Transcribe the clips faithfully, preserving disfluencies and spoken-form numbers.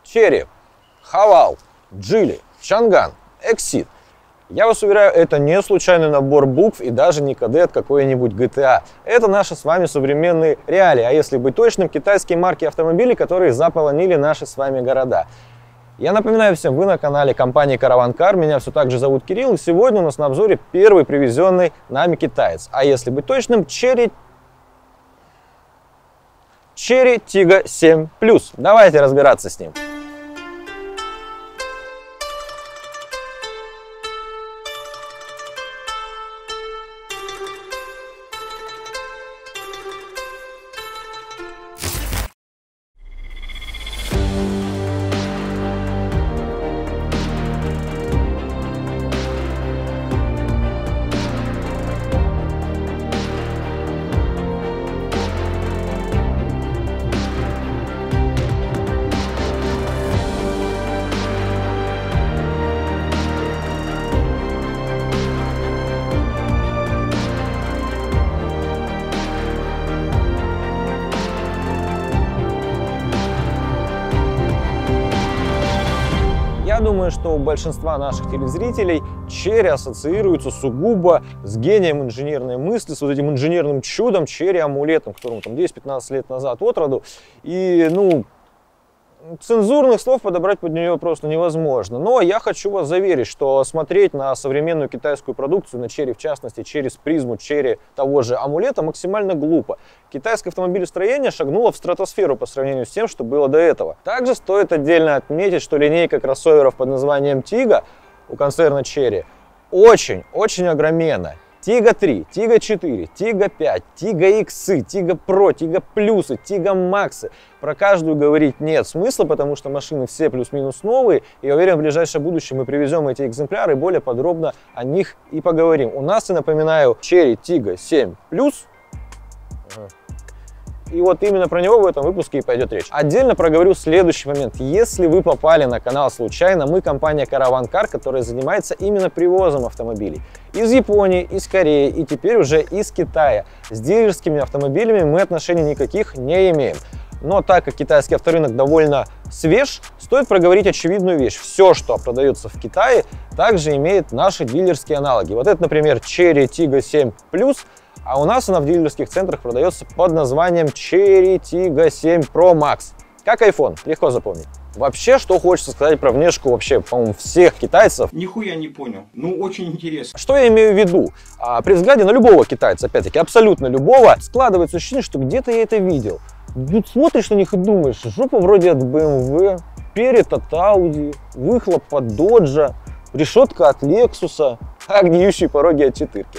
Chery, Haval, Geely, Chang'an, Exit. Я вас уверяю, это не случайный набор букв и даже не кадет какой-нибудь джи ти эй. Это наши с вами современные реалии, а если быть точным, китайские марки автомобилей, которые заполонили наши с вами города. Я напоминаю всем, вы на канале компании Caravan Car, меня все так же зовут Кирилл, и сегодня у нас на обзоре первый привезенный нами китаец. А если быть точным, Chery, Chery Tiggo семь плюс. Давайте разбираться с ним. Я думаю, что у большинства наших телезрителей Chery ассоциируется сугубо с гением инженерной мысли, с вот этим инженерным чудом Chery амулетом, которому там десять-пятнадцать лет назад от роду. И, ну, цензурных слов подобрать под нее просто невозможно. Но я хочу вас заверить, что смотреть на современную китайскую продукцию, на Chery в частности, через призму Chery того же амулета максимально глупо. Китайское автомобилестроение шагнуло в стратосферу по сравнению с тем, что было до этого. Также стоит отдельно отметить, что линейка кроссоверов под названием Tiggo у концерна Chery очень-очень огроменна. Tiggo три, Tiggo четыре, Tiggo пять, Tiggo иксы, Tiggo Pro, Tiggo плюсы, Tiggo Maxи. Про каждую говорить нет смысла, потому что машины все плюс-минус новые. И я уверен, в ближайшее будущее мы привезем эти экземпляры и более подробно о них и поговорим. У нас, я напоминаю, Chery Tiggo семь плюс. И вот именно про него в этом выпуске и пойдет речь. Отдельно проговорю следующий момент. Если вы попали на канал случайно, мы компания Caravan Car, которая занимается именно привозом автомобилей из Японии, из Кореи и теперь уже из Китая. С дилерскими автомобилями мы отношений никаких не имеем. Но так как китайский авторынок довольно свеж, стоит проговорить очевидную вещь. Все, что продается в Китае, также имеет наши дилерские аналоги. Вот это, например, Chery Tiggo семь плюс. А у нас она в дилерских центрах продается под названием Chery Tiggo семь Pro Max. Как iPhone, легко запомнить. Вообще, что хочется сказать про внешку вообще, по-моему, всех китайцев. Нихуя не понял. Ну, очень интересно. Что я имею в виду? А, при взгляде на любого китайца, опять-таки, абсолютно любого, складывается ощущение, что где-то я это видел. Тут смотришь на них и думаешь, жопа вроде от бэ эм вэ, перед от Audi, выхлоп от Dodge, решетка от Lexus, а гниющие пороги от четырки.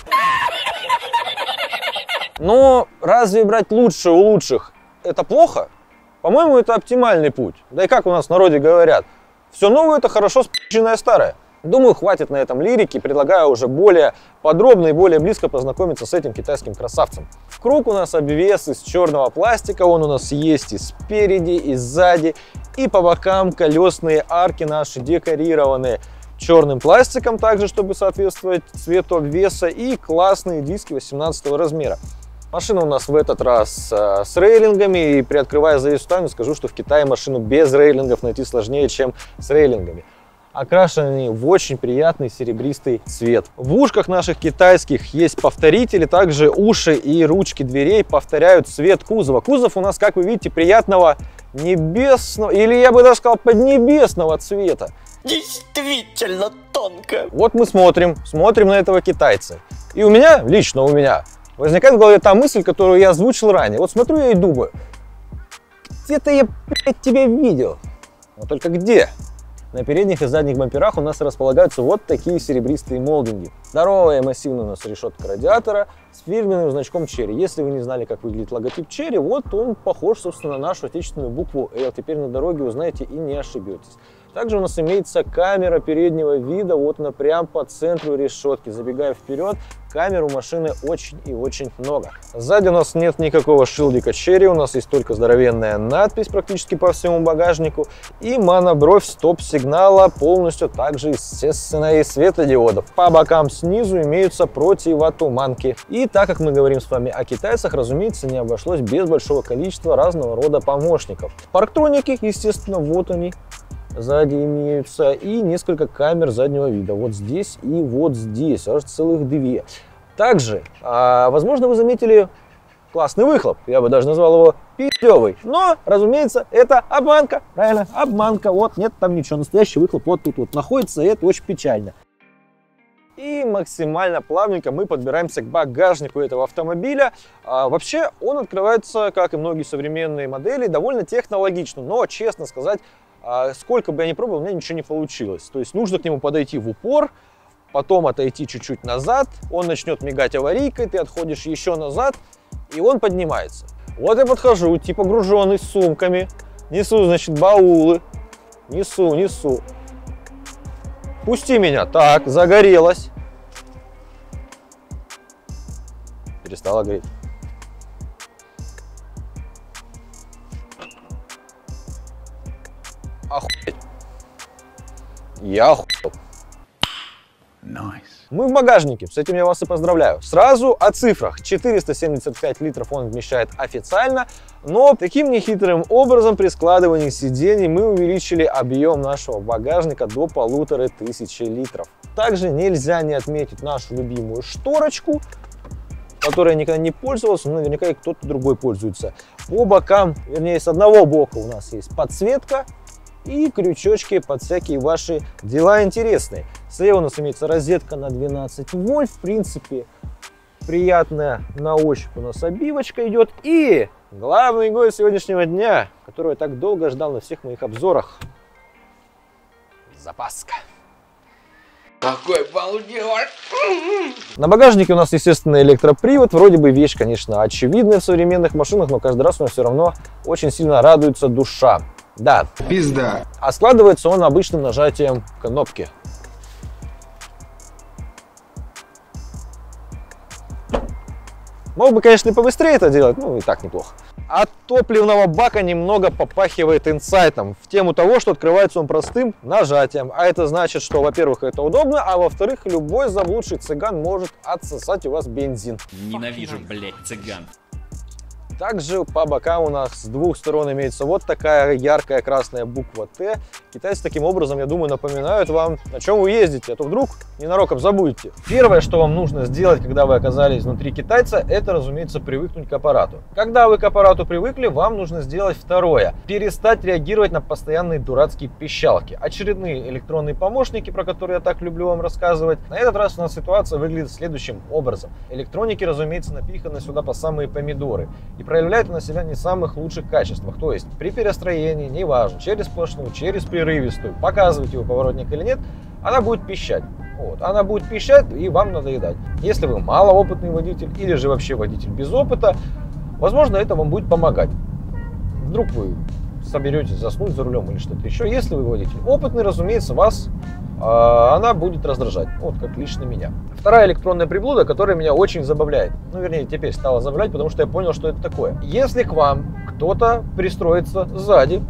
Но разве брать лучше у лучших это плохо? По-моему, это оптимальный путь. Да и как у нас в народе говорят, все новое это хорошо спиченное старое. Думаю, хватит на этом лирики, предлагаю уже более подробно и более близко познакомиться с этим китайским красавцем. В круг у нас обвес из черного пластика, он у нас есть и спереди, и сзади, и по бокам колесные арки наши декорированные черным пластиком, также чтобы соответствовать цвету обвеса, и классные диски восемнадцатого размера. Машина у нас в этот раз э, с рейлингами, и приоткрывая завесу тайны, скажу, что в Китае машину без рейлингов найти сложнее, чем с рейлингами. Окрашены они в очень приятный серебристый цвет. В ушках наших китайских есть повторители, также уши и ручки дверей повторяют цвет кузова. Кузов у нас, как вы видите, приятного небесного, или я бы даже сказал, поднебесного цвета. Действительно тонко. Вот мы смотрим, смотрим на этого китайца. И у меня, лично у меня, возникает в голове та мысль, которую я озвучил ранее. Вот смотрю я и думаю, где-то я, блядь, тебя видел. Но только где? На передних и задних бамперах у нас располагаются вот такие серебристые молдинги. Здоровая и массивная у нас решетка радиатора с фирменным значком Chery. Если вы не знали, как выглядит логотип Chery, вот он похож, собственно, на нашу отечественную букву L. Теперь на дороге узнаете и не ошибетесь. Также у нас имеется камера переднего вида, вот она прям по центру решетки. Забегая вперед, камер у машины очень и очень много. Сзади у нас нет никакого шилдика Chery, у нас есть только здоровенная надпись практически по всему багажнику и монобровь стоп-сигнала, полностью также, естественно, и светодиодов. По бокам снизу имеются противотуманки. И так как мы говорим с вами о китайцах, разумеется, не обошлось без большого количества разного рода помощников. Парктроники, естественно, вот они. сзади имеются и несколько камер заднего вида. Вот здесь и вот здесь, аж целых две. Также, возможно, вы заметили классный выхлоп. Я бы даже назвал его пиздёвый. Но, разумеется, это обманка. Правильно, обманка. Вот, нет там ничего. Настоящий выхлоп вот тут вот находится, и это очень печально. И максимально плавненько мы подбираемся к багажнику этого автомобиля. А, вообще, он открывается, как и многие современные модели, довольно технологично. Но, честно сказать, а, сколько бы я ни пробовал, у меня ничего не получилось. То есть нужно к нему подойти в упор, потом отойти чуть-чуть назад, он начнет мигать аварийкой, ты отходишь еще назад, и он поднимается. Вот я подхожу, типа груженный с сумками, несу, значит, баулы, несу, несу. Пусти меня. Так, загорелась. Перестала гореть. Охуеть. Я охуел. Nice. Мы в багажнике, с этим я вас и поздравляю. Сразу о цифрах. четыреста семьдесят пять литров он вмещает официально, но таким нехитрым образом при складывании сидений мы увеличили объем нашего багажника до полутора тысячи литров. Также нельзя не отметить нашу любимую шторочку, которой я никогда не пользовался, но наверняка и кто-то другой пользуется. По бокам, вернее с одного бока у нас есть подсветка и крючочки под всякие ваши дела интересные. Слева у нас имеется розетка на двенадцать вольт, в принципе приятная на ощупь у нас обивочка идет. И главный гость сегодняшнего дня, которого я так долго ждал на всех моих обзорах. Запаска. Какой балдеж! На багажнике у нас, естественно, электропривод. Вроде бы вещь, конечно, очевидная в современных машинах, но каждый раз у нас все равно очень сильно радуется душа. Да. Пизда. А складывается он обычным нажатием кнопки. Мог бы, конечно, и побыстрее это делать, ну и так неплохо. От топливного бака немного попахивает инсайтом в тему того, что открывается он простым нажатием. А это значит, что, во-первых, это удобно, а во-вторых, любой заблудший цыган может отсосать у вас бензин. Ненавижу, блядь, цыган. Также по бокам у нас с двух сторон имеется вот такая яркая красная буква Т. Китайцы таким образом, я думаю, напоминают вам, на чем вы ездите, а то вдруг ненароком забудете. Первое, что вам нужно сделать, когда вы оказались внутри китайца, это, разумеется, привыкнуть к аппарату. Когда вы к аппарату привыкли, вам нужно сделать второе. Перестать реагировать на постоянные дурацкие пищалки. Очередные электронные помощники, про которые я так люблю вам рассказывать. На этот раз у нас ситуация выглядит следующим образом. Электроники, разумеется, напиханы сюда по самые помидоры. И проявляет она себя не в самых лучших качествах. То есть при перестроении, неважно, через сплошную, через прерывистую, показываете вы поворотник или нет, она будет пищать. Вот. Она будет пищать и вам надоедать. Если вы малоопытный водитель или же вообще водитель без опыта, возможно, это вам будет помогать. Вдруг вы соберетесь заснуть за рулем или что-то еще. Если вы водитель опытный, разумеется, вас э, она будет раздражать. Вот как лично меня. Вторая электронная приблуда, которая меня очень забавляет. Ну, вернее, теперь стала забавлять, потому что я понял, что это такое. Если к вам кто-то пристроится сзади,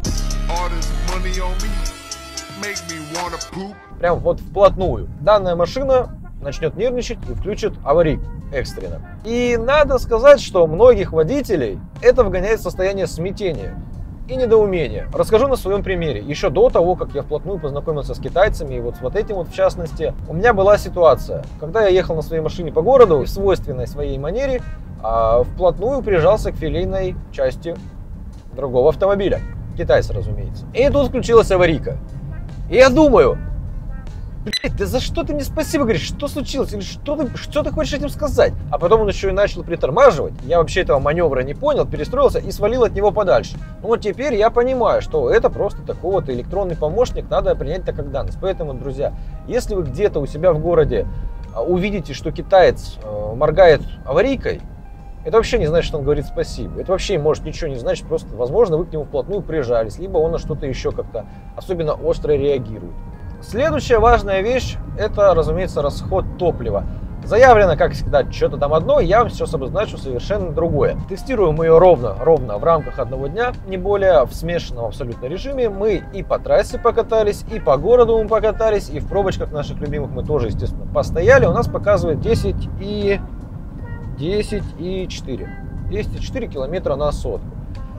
прям вот вплотную, данная машина начнет нервничать и включит аварийку экстренно. И надо сказать, что многих водителей это вгоняет в состояние смятения и недоумения. Расскажу на своем примере. Еще до того, как я вплотную познакомился с китайцами, и вот с вот этим вот в частности, у меня была ситуация, когда я ехал на своей машине по городу, в свойственной своей манере, а, вплотную прижался к филейной части другого автомобиля. Китайца, разумеется. И тут включилась аварийка. И я думаю, блядь, да за что ты мне спасибо говоришь? Что случилось? Или что ты, что ты хочешь этим сказать? А потом он еще и начал притормаживать. Я вообще этого маневра не понял, перестроился и свалил от него подальше. Ну вот теперь я понимаю, что это просто такой вот электронный помощник, надо принять так как данность. Поэтому, друзья, если вы где-то у себя в городе увидите, что китаец моргает аварийкой, это вообще не значит, что он говорит спасибо. Это вообще может ничего не значить, просто, возможно, вы к нему вплотную прижались, либо он на что-то еще как-то особенно остро реагирует. Следующая важная вещь, это, разумеется, расход топлива. Заявлено, как всегда, что-то там одно, я вам сейчас обозначу совершенно другое. Тестируем мы ее ровно, ровно в рамках одного дня, не более, в смешанном абсолютно режиме. Мы и по трассе покатались, и по городу мы покатались, и в пробочках наших любимых мы тоже, естественно, постояли. У нас показывает десять и четыре километра на сотку.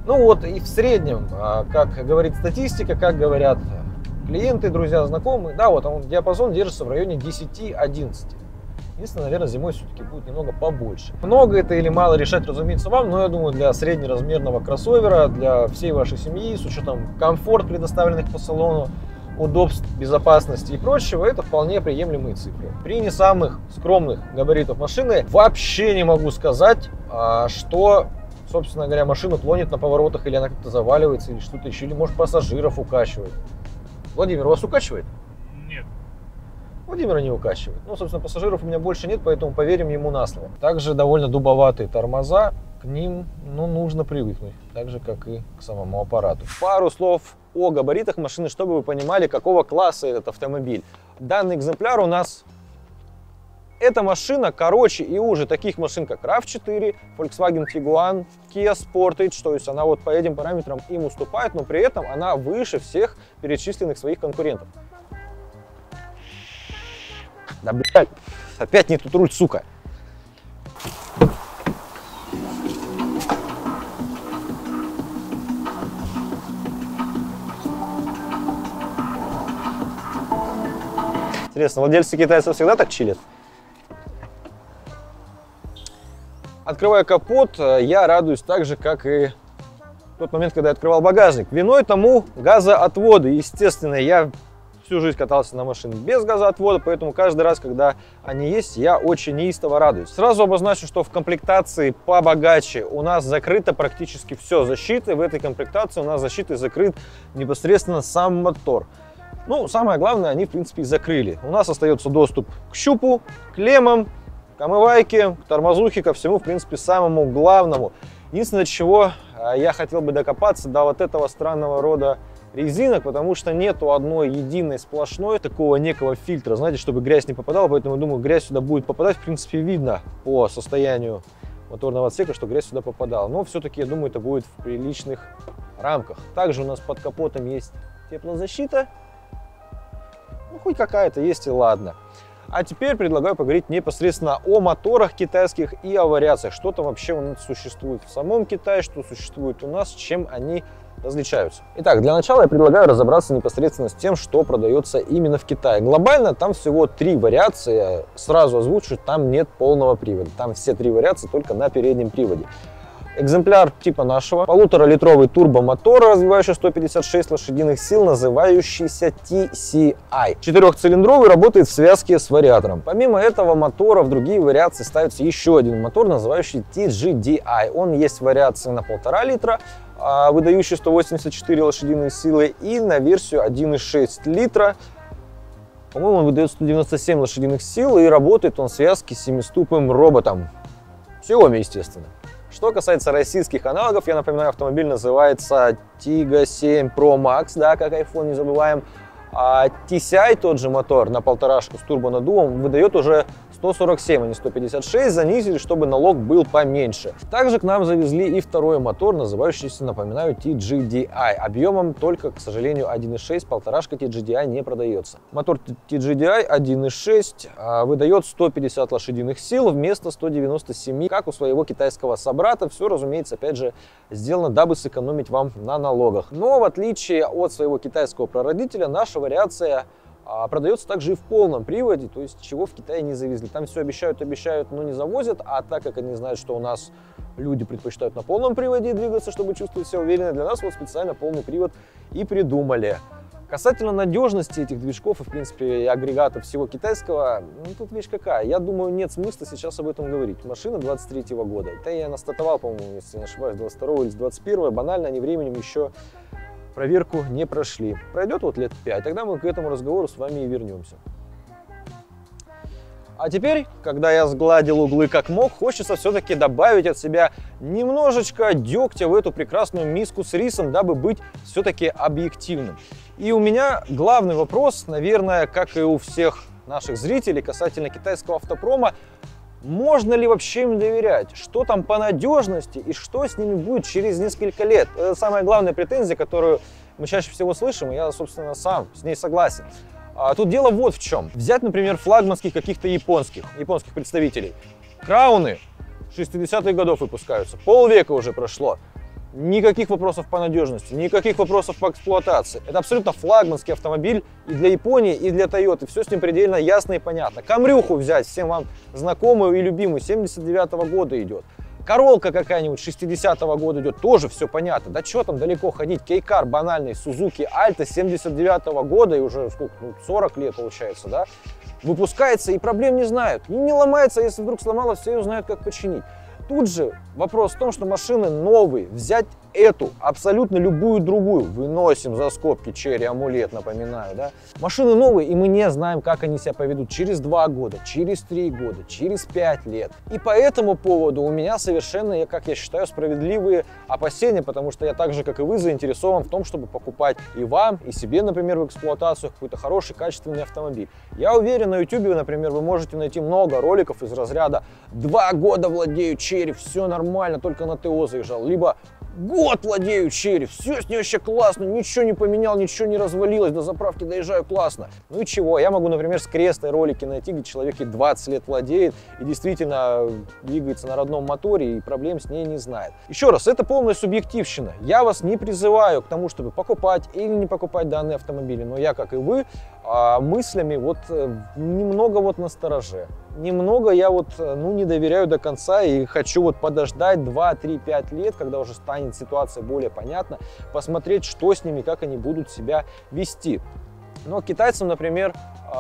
Ну вот и в среднем, как говорит статистика, как говорят клиенты, друзья, знакомые, да, вот он диапазон держится в районе десяти-одиннадцати. Единственное, наверное, зимой все-таки будет немного побольше. Много это или мало решать, разумеется, вам, но я думаю, для среднеразмерного кроссовера, для всей вашей семьи, с учетом комфорта, предоставленных по салону, удобств, безопасности и прочего, это вполне приемлемые цифры. При не самых скромных габаритах машины вообще не могу сказать, что, собственно говоря, машину клонит на поворотах, или она как-то заваливается, или что-то еще, или может пассажиров укачивает. Владимир, вас укачивает? Нет. Владимира не укачивает. Ну, собственно, пассажиров у меня больше нет, поэтому поверим ему на слово. Также довольно дубоватые тормоза, к ним, ну, нужно привыкнуть, так же, как и к самому аппарату. Пару слов о габаритах машины, чтобы вы понимали, какого класса этот автомобиль. Данный экземпляр у нас, эта машина короче и уже таких машин, как рав четыре, Volkswagen Tiguan, Kia Sportage, то есть она вот по этим параметрам им уступает, но при этом она выше всех перечисленных своих конкурентов. Да, блядь, опять не тут руль, сука. Интересно, владельцы китайцев всегда так чилят? Открывая капот, я радуюсь так же, как и в тот момент, когда я открывал багажник. Виной тому газоотводы. Естественно, я всю жизнь катался на машине без газоотвода, поэтому каждый раз, когда они есть, я очень неистово радуюсь. Сразу обозначу, что в комплектации побогаче у нас закрыто практически все защитой. В этой комплектации у нас защитой закрыт непосредственно сам мотор. Ну, самое главное, они, в принципе, и закрыли. У нас остается доступ к щупу, к клеммам, к омывайке, к тормозухе, ко всему, в принципе, самому главному. Единственное, чего я хотел бы докопаться до вот этого странного рода резинок, потому что нету одной единой сплошной такого некого фильтра, знаете, чтобы грязь не попадала, поэтому, думаю, грязь сюда будет попадать. В принципе, видно по состоянию моторного отсека, что грязь сюда попадала. Но все-таки, я думаю, это будет в приличных рамках. Также у нас под капотом есть теплозащита. Ну, хоть какая-то есть, и ладно. А теперь предлагаю поговорить непосредственно о моторах китайских и о вариациях. Что там вообще у нас существует в самом Китае, что существует у нас, чем они различаются. Итак, для начала я предлагаю разобраться непосредственно с тем, что продается именно в Китае. Глобально там всего три вариации. Сразу озвучу, там нет полного привода. Там все три вариации только на переднем приводе. Экземпляр типа нашего, полуторалитровый турбомотор, развивающий сто пятьдесят шесть лошадиных сил, называющийся ти си ай. Четырехцилиндровый, работает в связке с вариатором. Помимо этого мотора в другие вариации ставится еще один мотор, называющий ти джи ди ай. Он есть в вариации на полтора литра, выдающий сто восемьдесят четыре лошадиные силы, и на версию один и шесть литра. По-моему, он выдает сто девяносто семь лошадиных сил, и работает он в связке с семиступым роботом. Xiaomi, естественно. Что касается российских аналогов, я напоминаю, автомобиль называется Tigo семь Pro Max, да, как iPhone, не забываем. А ти си ай, тот же мотор на полторашку с турбонаддувом, выдает уже сто сорок семь, а не сто пятьдесят шесть, занизили, чтобы налог был поменьше. Также к нам завезли и второй мотор, называющийся, напоминаю, ти джи ди ай. Объемом только, к сожалению, один и шесть, полторашка ти джи ди ай не продается. Мотор ти джи ди ай один и шесть выдает сто пятьдесят лошадиных сил вместо ста девяноста семи, как у своего китайского собрата. Все, разумеется, опять же, сделано, дабы сэкономить вам на налогах. Но в отличие от своего китайского прародителя, наша вариация а, продается также и в полном приводе, то есть чего в Китае не завезли. Там все обещают, обещают, но не завозят, а так как они знают, что у нас люди предпочитают на полном приводе двигаться, чтобы чувствовать себя уверенно, для нас вот специально полный привод и придумали. Касательно надежности этих движков и, в принципе, агрегатов всего китайского, ну, тут вещь какая. Я думаю, нет смысла сейчас об этом говорить. Машина двадцать третьего года. Это я настатовал, по-моему, если не ошибаюсь, двадцать второго или двадцать первого. Банально, они временем еще проверку не прошли. Пройдет вот лет пять, тогда мы к этому разговору с вами и вернемся. А теперь, когда я сгладил углы как мог, хочется все-таки добавить от себя немножечко дегтя в эту прекрасную миску с рисом, дабы быть все-таки объективным. И у меня главный вопрос, наверное, как и у всех наших зрителей касательно китайского автопрома: можно ли вообще им доверять? Что там по надежности и что с ними будет через несколько лет? Это самая главная претензия, которую мы чаще всего слышим, и я, собственно, сам с ней согласен. А тут дело вот в чем. Взять, например, флагманских каких-то японских, японских представителей. Крауны шестидесятых годов выпускаются, полвека уже прошло. Никаких вопросов по надежности, никаких вопросов по эксплуатации. Это абсолютно флагманский автомобиль и для Японии, и для Toyota. Все с ним предельно ясно и понятно. Камрюху взять, всем вам знакомую и любимую, семьдесят девятого года идет. Королка какая-нибудь шестидесятого года идет, тоже все понятно. Да что там далеко ходить, Кейкар банальный, Сузуки Альта семьдесят девятого года, и уже сколько, ну, сорок лет получается, да, выпускается и проблем не знают. И не ломается, если вдруг сломалось, все ее знают, как починить. Тут же вопрос в том, что машины новые, взять эту, абсолютно любую другую, выносим за скобки Черри Амулет, напоминаю, да, машины новые, и мы не знаем, как они себя поведут через два года, через три года, через пять лет. И по этому поводу у меня совершенно, как я считаю, справедливые опасения, потому что я так же, как и вы, заинтересован в том, чтобы покупать и вам, и себе, например, в эксплуатацию какой-то хороший, качественный автомобиль. Я уверен, на YouTube, например, вы можете найти много роликов из разряда «Два года владею Черри, все нормально, только на ТО заезжал», либо «Год владею Черри, все с ней вообще классно, ничего не поменял, ничего не развалилось, до заправки доезжаю классно». Ну и чего? Я могу, например, с Крестой ролики найти, где человек и двадцать лет владеет и действительно двигается на родном моторе и проблем с ней не знает. Еще раз, это полная субъективщина. Я вас не призываю к тому, чтобы покупать или не покупать данные автомобили, но я, как и вы, мыслями вот немного вот настороже. Немного я вот, ну, не доверяю до конца и хочу вот подождать два, три, пять лет, когда уже станет ситуация более понятна, посмотреть, что с ними, как они будут себя вести. Но китайцам, например,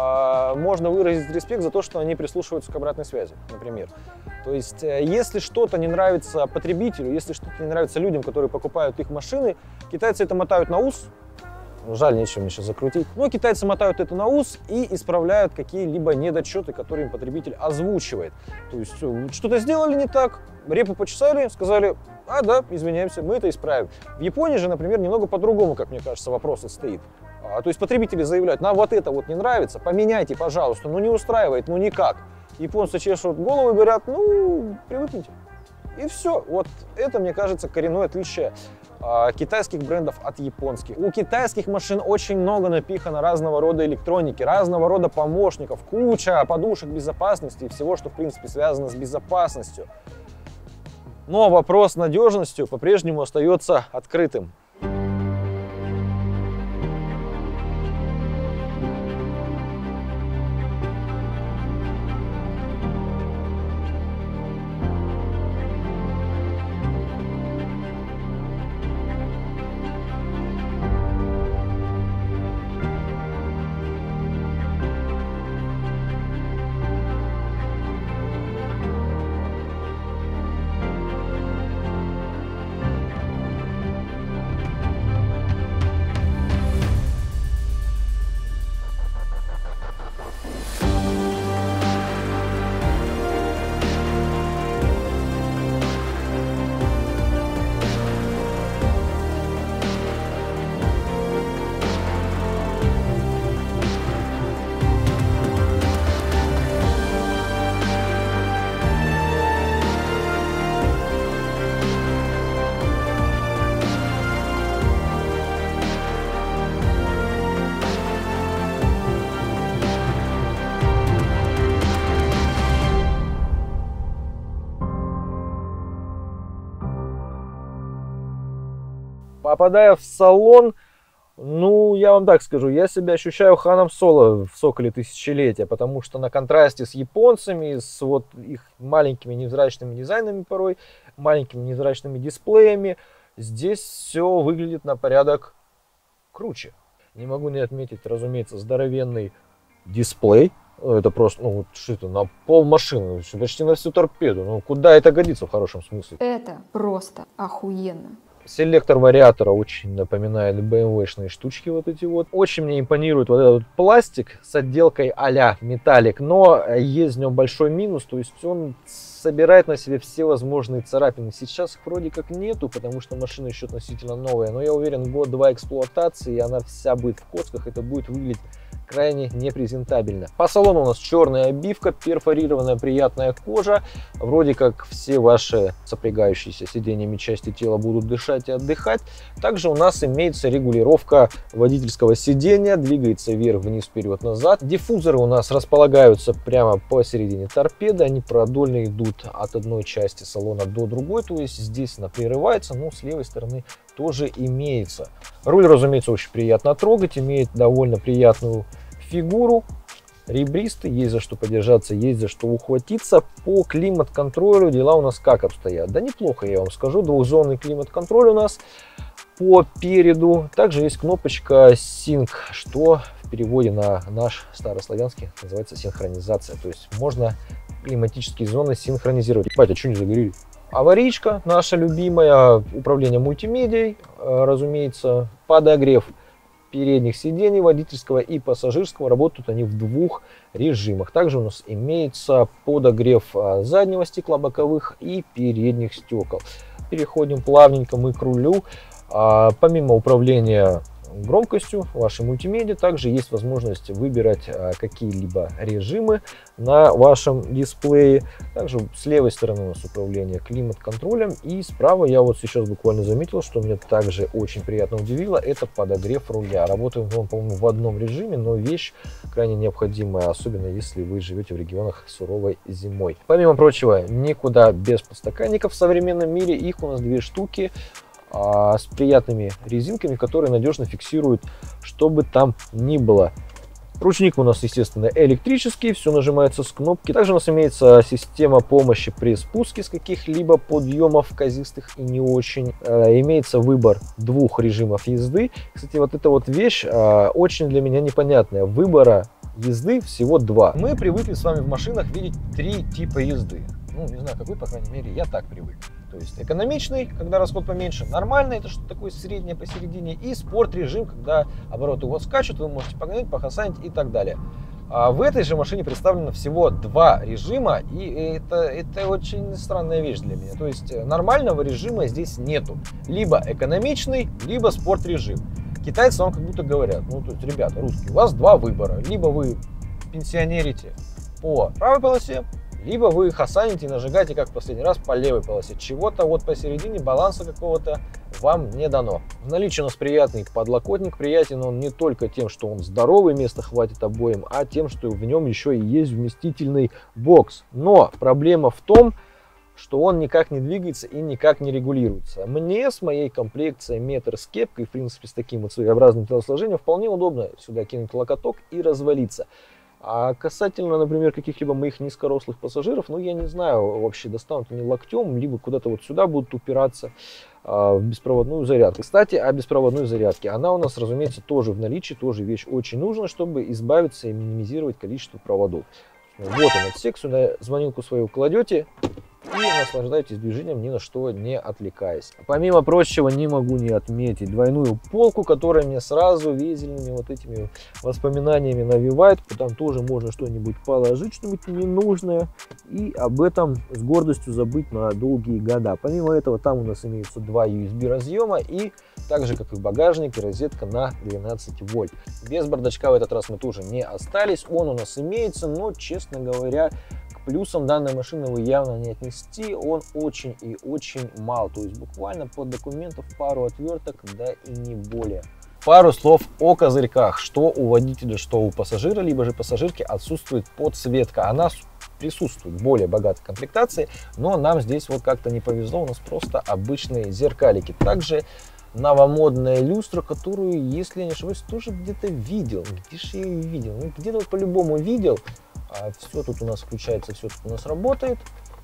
можно выразить респект за то, что они прислушиваются к обратной связи, например. То есть, если что-то не нравится потребителю, если что-то не нравится людям, которые покупают их машины, китайцы это мотают на ус. Жаль, нечего мне сейчас закрутить. Но китайцы мотают это на ус и исправляют какие-либо недочеты, которые им потребитель озвучивает. То есть что-то сделали не так, репу почесали, сказали: а, да, извиняемся, мы это исправим. В Японии же, например, немного по-другому, как мне кажется, вопрос стоит. А, то есть потребители заявляют: нам вот это вот не нравится, поменяйте, пожалуйста, ну не устраивает, ну никак. Японцы чешут голову и говорят: ну, привыкните. И все. Вот это, мне кажется, коренное отличие э, китайских брендов от японских. У китайских машин очень много напихано разного рода электроники, разного рода помощников, куча подушек безопасности и всего, что, в принципе, связано с безопасностью. Но вопрос с надежностью по-прежнему остается открытым. Попадая в салон, ну, я вам так скажу, я себя ощущаю Ханом Соло в Соколе Тысячелетия, потому что на контрасте с японцами, с вот их маленькими невзрачными дизайнами порой, маленькими невзрачными дисплеями, здесь все выглядит на порядок круче. Не могу не отметить, разумеется, здоровенный дисплей. Это просто, ну, вот что это, на пол машины, почти на всю торпеду. Ну, куда это годится в хорошем смысле? Это просто охуенно. Селектор вариатора очень напоминает бэ эм вэ-шные штучки вот эти вот. Очень мне импонирует вот этот пластик с отделкой а-ля металлик, но есть в нем большой минус, то есть он собирает на себе все возможные царапины. Сейчас их вроде как нету, потому что машина еще относительно новая, но я уверен, год-два эксплуатации, и она вся будет в коцках, это будет выглядеть крайне непрезентабельно. По салону у нас черная обивка, перфорированная приятная кожа. Вроде как все ваши сопрягающиеся сиденьями части тела будут дышать и отдыхать. Также у нас имеется регулировка водительского сидения, двигается вверх, вниз, вперед, назад. Диффузоры у нас располагаются прямо посередине торпеды, они продольно идут от одной части салона до другой, то есть здесь она прерывается, но с левой стороны тоже имеется. Руль, разумеется, очень приятно трогать, имеет довольно приятную фигуру, ребристый, есть за что подержаться, есть за что ухватиться. По климат-контролю дела у нас как обстоят? Да неплохо, я вам скажу, двухзонный климат-контроль у нас по переду. Также есть кнопочка Sync, что в переводе на наш старославянский называется синхронизация, то есть можно климатические зоны синхронизировать. Ебать, а что не загорелись? Аварийка наша любимая, управление мультимедией, разумеется, подогрев передних сидений водительского и пассажирского, работают они в двух режимах. Также у нас имеется подогрев заднего стекла, боковых и передних стекол. Переходим плавненько мы к рулю. Помимо управления громкостью вашей мультимедиа, также есть возможность выбирать какие-либо режимы на вашем дисплее. Также с левой стороны у нас управление климат-контролем, и справа я вот сейчас буквально заметил, что меня также очень приятно удивило, это подогрев руля. Работает он, по-моему, в одном режиме, но вещь крайне необходимая, особенно если вы живете в регионах с суровой зимой. Помимо прочего, никуда без подстаканников в современном мире, их у нас две штуки с приятными резинками, которые надежно фиксируют, что бы там ни было. Ручник у нас, естественно, электрический, все нажимается с кнопки. Также у нас имеется система помощи при спуске с каких-либо подъемов казистых и не очень. Имеется выбор двух режимов езды. Кстати, вот эта вот вещь очень для меня непонятная. Выбора езды всего два. Мы привыкли с вами в машинах видеть три типа езды. Ну, не знаю, как вы, по крайней мере, я так привык. То есть экономичный, когда расход поменьше, нормальный, это что-то такое среднее посередине, и спорт режим, когда обороты у вас скачут, вы можете погонять, похасанить и так далее. А в этой же машине представлено всего два режима, и это, это очень странная вещь для меня. То есть нормального режима здесь нету. Либо экономичный, либо спорт режим. Китайцы вам как будто говорят, ну, то есть, ребята, русские, у вас два выбора. Либо вы пенсионерите по правой полосе, либо вы хасаните и нажигаете, как в последний раз, по левой полосе. Чего-то вот посередине, баланса какого-то вам не дано. В наличии у нас приятный подлокотник. Приятен он не только тем, что он здоровый, места хватит обоим, а тем, что в нем еще и есть вместительный бокс. Но проблема в том, что он никак не двигается и никак не регулируется. Мне с моей комплекцией метр с кепкой, в принципе, с таким вот своеобразным телосложением, вполне удобно сюда кинуть локоток и развалиться. А касательно, например, каких-либо моих низкорослых пассажиров, ну, я не знаю, вообще достанут они локтем, либо куда-то вот сюда будут упираться а, в беспроводную зарядку. Кстати, о беспроводной зарядке. Она у нас, разумеется, тоже в наличии, тоже вещь очень нужна, чтобы избавиться и минимизировать количество проводов. Вот он отсек, сюда звонилку свою кладете и наслаждайтесь движением, ни на что не отвлекаясь. Помимо прочего, не могу не отметить двойную полку, которая мне сразу везельными вот этими воспоминаниями навевает. Там тоже можно что-нибудь положить, что-нибудь ненужное, и об этом с гордостью забыть на долгие года. Помимо этого, там у нас имеются два ю эс би разъема и так же, как и в багажнике, розетка на двенадцать вольт. Без бардачка в этот раз мы тоже не остались. Он у нас имеется, но, честно говоря, плюсом данной машины вы явно не отнести, он очень и очень мал, то есть буквально под документов пару отверток, да и не более. Пару слов о козырьках, что у водителя, что у пассажира, либо же пассажирки отсутствует подсветка, она присутствует в более богатой комплектации, но нам здесь вот как-то не повезло, у нас просто обычные зеркалики. Также новомодная люстра, которую, если я не ошибаюсь, тоже где-то видел, где же я ее видел, ну, где-то по-любому видел. Все тут у нас включается, все тут у нас работает.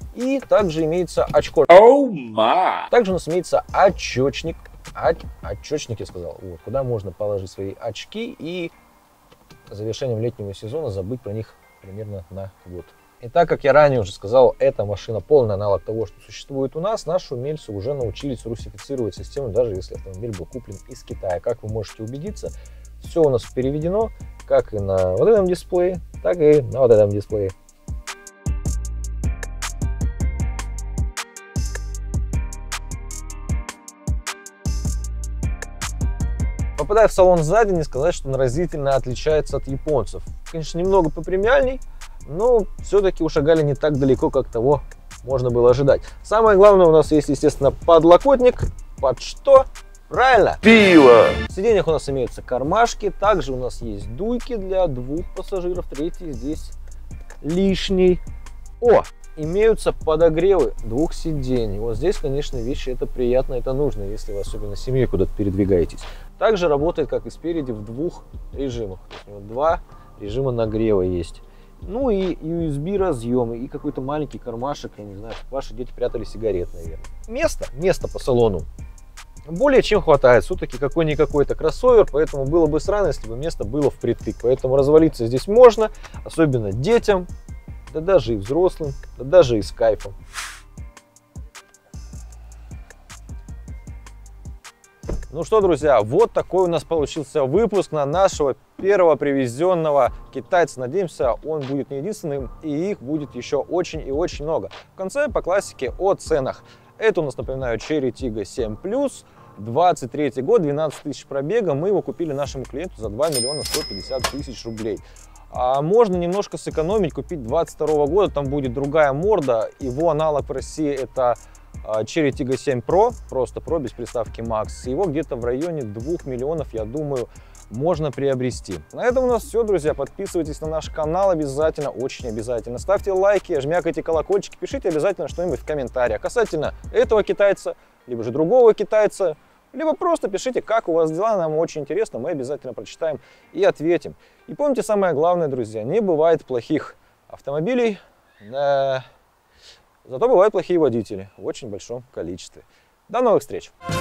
И также имеется очко. Oh my. Также у нас имеется очечник. Очечник, я сказал. Вот, куда можно положить свои очки и завершением летнего сезона забыть про них примерно на год. И так как я ранее уже сказал, эта машина полный аналог того, что существует у нас, наши умельцы уже научились русифицировать систему, даже если автомобиль был куплен из Китая. Как вы можете убедиться, все у нас переведено, как и на вот этом дисплее, так и на вот этом дисплее. По Попадая в салон сзади, не сказать, что он разительно отличается от японцев. Конечно, немного попремиальней, но все-таки ушагали не так далеко, как того можно было ожидать. Самое главное, у нас есть, естественно, подлокотник. Под что? Правильно! Пиво! В сиденьях у нас имеются кармашки, также у нас есть дуйки для двух пассажиров, третий здесь лишний. О! Имеются подогревы двух сидений. Вот здесь, конечно, вещи это приятно, это нужно, если вы особенно с семьей куда-то передвигаетесь. Также работает, как и спереди, в двух режимах. Вот два режима нагрева есть. Ну и ю эс би разъемы, и какой-то маленький кармашек, я не знаю, ваши дети прятали сигарет, наверное. Место, место по салону более чем хватает. Все-таки какой-никакой это кроссовер, поэтому было бы странно, если бы место было впритык. Поэтому развалиться здесь можно, особенно детям. Да даже и взрослым, да даже и с кайфом. Ну что, друзья, вот такой у нас получился выпуск на нашего первого привезенного китайца. Надеемся, он будет не единственным, и их будет еще очень и очень много. В конце по классике о ценах. Это у нас, напоминаю, Cherry Tiggo семь плюс, двадцать третий год, двенадцать тысяч пробега. Мы его купили нашему клиенту за два миллиона сто пятьдесят тысяч рублей. А можно немножко сэкономить, купить двадцать второго года, там будет другая морда. Его аналог в России это Cherry Tiggo семь Pro, просто Pro без приставки Max. Его где-то в районе двух миллионов, я думаю, можно приобрести. На этом у нас все, друзья. Подписывайтесь на наш канал обязательно, очень обязательно. Ставьте лайки, жмякайте колокольчики, пишите обязательно что-нибудь в комментариях касательно этого китайца, либо же другого китайца. Либо просто пишите, как у вас дела, нам очень интересно, мы обязательно прочитаем и ответим. И помните самое главное, друзья, не бывает плохих автомобилей, да, зато бывают плохие водители в очень большом количестве. До новых встреч!